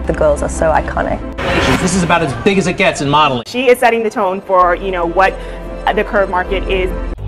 the girls are so iconic. This is about as big as it gets in modeling. She is setting the tone for, you know, what the curve market is.